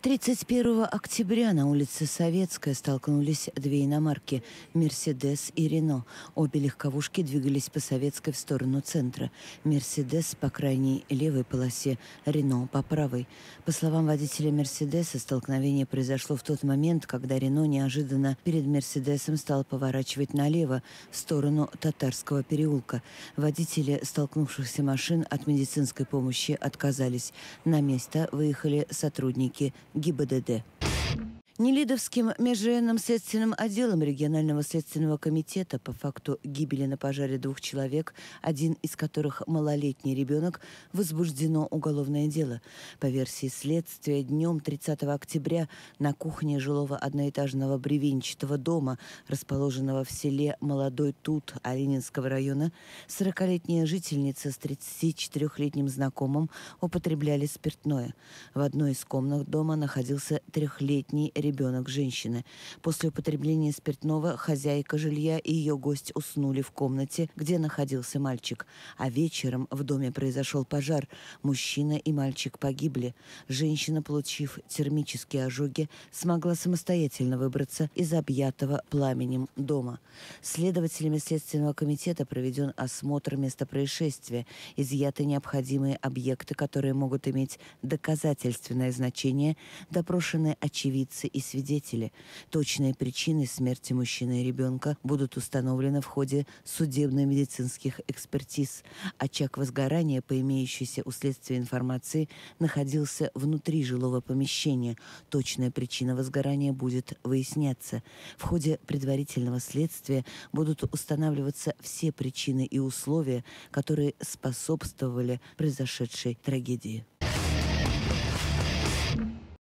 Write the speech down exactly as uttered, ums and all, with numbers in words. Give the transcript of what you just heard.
тридцать первого октября на улице Советская столкнулись две иномарки «Мерседес» и «Рено». Обе легковушки двигались по Советской в сторону центра. «Мерседес» по крайней левой полосе, «Рено» по правой. По словам водителя «Мерседеса», столкновение произошло в тот момент, когда «Рено» неожиданно перед «Мерседесом» стал поворачивать налево, в сторону Татарского переулка. Водители столкнувшихся машин от медицинской помощи отказались. На место выехали сотрудники ГИБДД. Нелидовским межрайонным следственным отделом регионального следственного комитета по факту гибели на пожаре двух человек, один из которых малолетний ребенок, возбуждено уголовное дело. По версии следствия, днем тридцатого октября на кухне жилого одноэтажного бревенчатого дома, расположенного в селе Молодой Тут Оленинского района, сорокалетняя жительница с тридцатичетырёхлетним знакомым употребляли спиртное. В одной из комнат дома находился трехлетний ребенок. ребенок женщины. После употребления спиртного хозяйка жилья и ее гость уснули в комнате, где находился мальчик. А вечером в доме произошел пожар. Мужчина и мальчик погибли. Женщина, получив термические ожоги, смогла самостоятельно выбраться из объятого пламенем дома. Следователями Следственного комитета проведен осмотр места происшествия. Изъяты необходимые объекты, которые могут иметь доказательственное значение, допрошены очевидцы и свидетели. Точные причины смерти мужчины и ребенка будут установлены в ходе судебно-медицинских экспертиз. Очаг возгорания, по имеющейся у следствия информации, находился внутри жилого помещения. Точная причина возгорания будет выясняться. В ходе предварительного следствия будут устанавливаться все причины и условия, которые способствовали произошедшей трагедии.